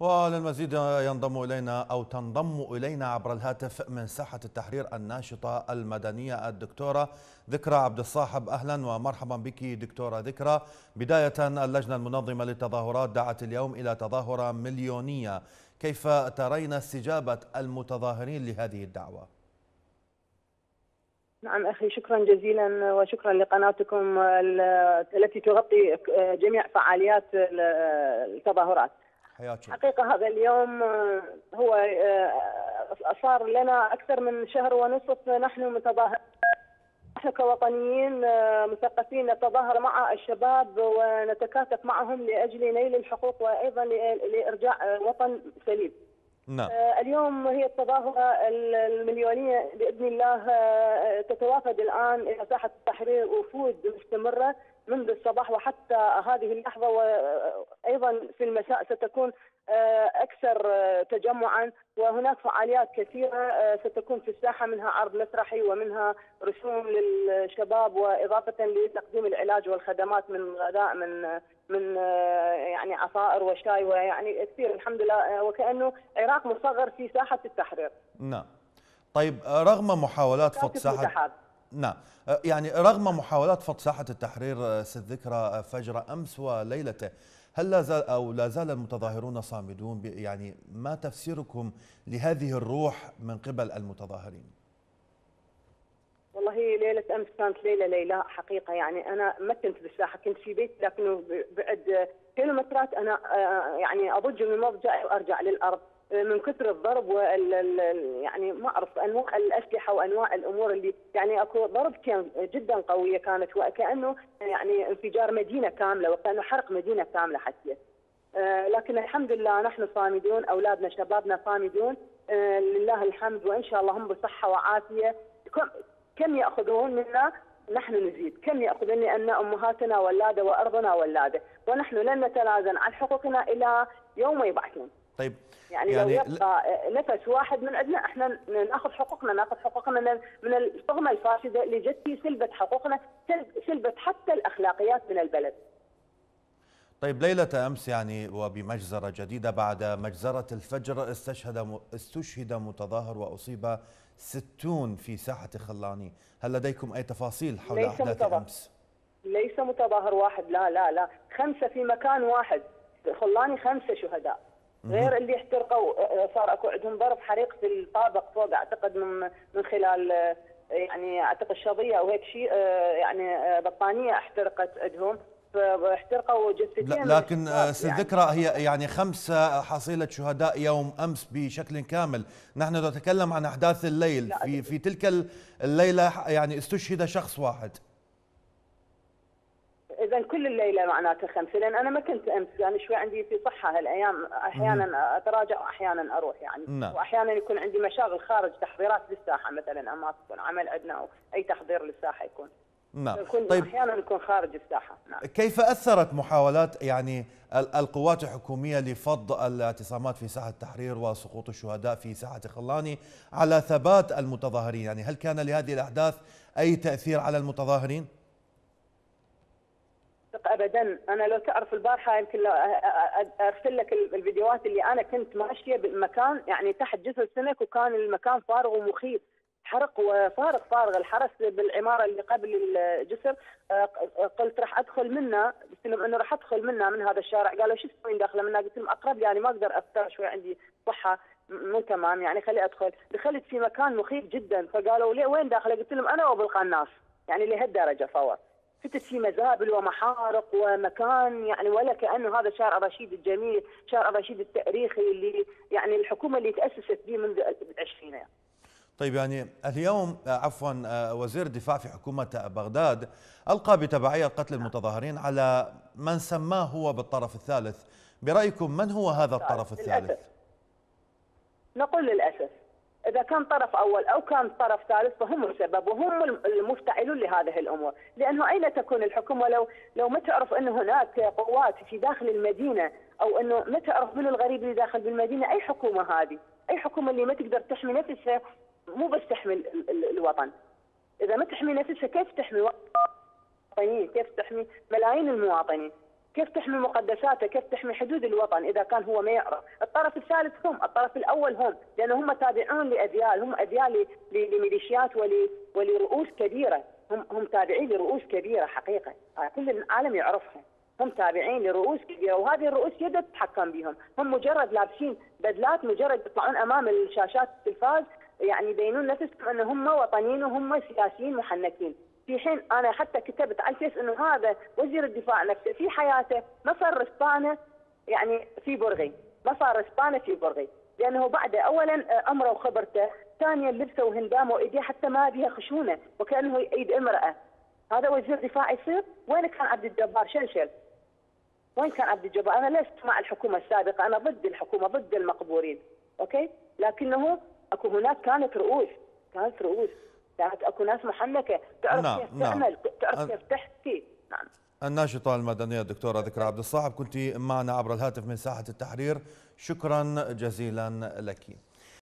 وللمزيد ينضم إلينا أو تنضم إلينا عبر الهاتف من ساحة التحرير الناشطة المدنية الدكتورة ذكرى عبد الصاحب. أهلا ومرحبا بك دكتورة ذكرى. بداية، اللجنة المنظمة للتظاهرات دعت اليوم إلى تظاهرة مليونية، كيف ترين استجابة المتظاهرين لهذه الدعوة؟ نعم أخي، شكرا جزيلا وشكرا لقناتكم التي تغطي جميع فعاليات التظاهرات. حقيقة هذا اليوم هو صار لنا أكثر من شهر ونصف نحن كوطنيين مثقفين نتظاهر مع الشباب ونتكاتف معهم لأجل نيل الحقوق وأيضا لإرجاع وطن سليم. نعم. اليوم هي التظاهرة المليونية بإذن الله تتوافد الآن إلى ساحة التحرير وفود مستمرة منذ الصباح وحتى هذه اللحظة، وأيضا في المساء ستكون أكثر تجمعا، وهناك فعاليات كثيرة ستكون في الساحة، منها عرض مسرحي ومنها رسوم للشباب، وإضافة لتقديم العلاج والخدمات من غذاء من يعني عصائر وشاي ويعني كثير الحمد لله، وكأنه عراق مصغر في ساحة التحرير. نعم. طيب، رغم محاولات فض ساحة رغم محاولات فض ساحة التحرير ست ذكرى فجر أمس وليلته، هل لا زال المتظاهرون صامدون؟ يعني ما تفسيركم لهذه الروح من قبل المتظاهرين؟ والله ليلة أمس كانت ليلة حقيقة، يعني أنا ما كنت بالساحة، كنت في بيت لكنه بعد كيلومترات أنا يعني أضج من مضجعي وأرجع للأرض من كثر الضرب يعني ما أعرف أنواع الأسلحة وأنواع الأمور اللي يعني أكو ضرب كان جدا قوية كانت، وكأنه يعني انفجار مدينة كاملة وكأنه حرق مدينة كاملة حتى. لكن الحمد لله نحن صامدون، أولادنا شبابنا صامدون لله الحمد، وإن شاء الله هم بصحة وعافية. كم يأخذون منا نحن نزيد، كم يأخذون، لأن أمهاتنا ولادة وأرضنا ولادة، ونحن لن نتنازل عن حقوقنا إلى يوم يبعثون. طيب، يعني لو يبقى نفس واحد من عندنا احنا ناخذ حقوقنا من الطغمة الفاسدة اللي جت في سلبت حقوقنا، سلبت حتى الأخلاقيات من البلد. طيب، ليلة أمس يعني وبمجزرة جديدة بعد مجزرة الفجر استشهد متظاهر وأصيب 60 في ساحة خلاني، هل لديكم أي تفاصيل حول أحداث أمس؟ ليس متظاهر واحد، لا 5 في مكان واحد، خلاني 5 شهداء غير اللي احترقوا، صار اكو عندهم ضرب حريق في الطابق فوق، اعتقد من خلال يعني اعتقد شظيه او هيك شيء، يعني بطانيه احترقت عندهم، فاحترقوا جثتين. لكن الذكرى هي يعني 5 حصيلة شهداء يوم أمس بشكل كامل، نحن نتكلم عن أحداث الليل. في تلك الليلة يعني استشهد شخص واحد. إذا كل الليلة معناته 5، لأن أنا ما كنت أمس، يعني شوي عندي في صحة هالأيام، أحيانا أتراجع وأحيانا أروح يعني. نعم. وأحيانا يكون عندي مشاغل خارج، تحضيرات للساحة مثلا، أما تكون عمل عندنا أو أي تحضير للساحة يكون. نعم. طيب، أحيانا يكون خارج الساحة. نعم. كيف أثرت محاولات يعني القوات الحكومية لفض الاعتصامات في ساحة التحرير وسقوط الشهداء في ساحة خلاني على ثبات المتظاهرين؟ يعني هل كان لهذه الأحداث أي تأثير على المتظاهرين؟ ابدا، انا لو تعرف البارحه يمكن ارسل لك الفيديوهات اللي انا كنت ماشيه بالمكان، يعني تحت جسر سمك، وكان المكان فارغ ومخيف، حرق وفارغ الحرس بالعماره اللي قبل الجسر. قلت راح ادخل منها، قلت لهم انه راح ادخل منها من هذا الشارع، قالوا شو تسوين داخله منها؟ قلت لهم اقرب لي، يعني ما اقدر افتر، شوي عندي صحه مو تمام، يعني خلي ادخل. دخلت في مكان مخيف جدا، فقالوا لي وين داخله؟ قلت لهم انا وبالقناص، يعني لهالدرجه فور. فتت في مزابل ومحارق ومكان، يعني ولا كأنه هذا شارع رشيد الجميل، شارع رشيد التاريخي اللي يعني الحكومة اللي تأسست به منذ 20 يعني. طيب، يعني اليوم وزير الدفاع في حكومة بغداد ألقى بتبعية قتل المتظاهرين على من سماه هو بالطرف الثالث. برأيكم من هو هذا الطرف الثالث؟ للأسف. نقول للأسف، إذا كان طرف أول أو كان طرف ثالث فهم السبب وهم المفتعلون لهذه الأمور، لأنه أين تكون الحكومة لو ما تعرف أن هناك قوات في داخل المدينة، أو أنه ما تعرف من الغريب اللي داخل بالمدينة؟ أي حكومة هذه؟ أي حكومة اللي ما تقدر تحمي نفسها؟ مو بس تحمي الوطن، إذا ما تحمي نفسها كيف تحمي المواطنين؟ كيف تحمي ملايين المواطنين؟ كيف تحمي مقدساته؟ كيف تحمي حدود الوطن إذا كان هو ما يعرف؟ الطرف الثالث هم، الطرف الاول هم، لان هم تابعون لاجيال، هم اجيال لميليشيات ولرؤوس كبيره، هم تابعين لرؤوس كبيره حقيقه، كل العالم يعرفها، هم تابعين لرؤوس كبيره، وهذه الرؤوس يد تتحكم بهم، هم مجرد لابسين بدلات، مجرد يطلعون امام الشاشات التلفاز يعني يبينون نفسهم ان هم وطنيين وهم سياسيين محنكين، في حين انا حتى كتبت على الفيس انه هذا وزير الدفاع نفسه في حياته ما صار رسبانه يعني في برغي، ما صار رسبانه في برغي، لانه بعد اولا عمره وخبرته، ثانيا لبسه وهندامه وايديه حتى ما بيها خشونه وكانه ايد امراه، هذا وزير دفاع يصير؟ وين كان عبد الجبار شلشل؟ وين كان عبد الجبار؟ انا لست مع الحكومه السابقه، انا ضد الحكومه، ضد المقبورين، اوكي؟ لكنه اكو هناك كانت رؤوس، كانت اكو ناس محنكه تعرف نعم كيف نعم. تعمل، تعرف كيف تحكي. نعم. الناشطة المدنية الدكتورة ذكرى عبد الصاحب كنت معنا عبر الهاتف من ساحة التحرير، شكرا جزيلا لك.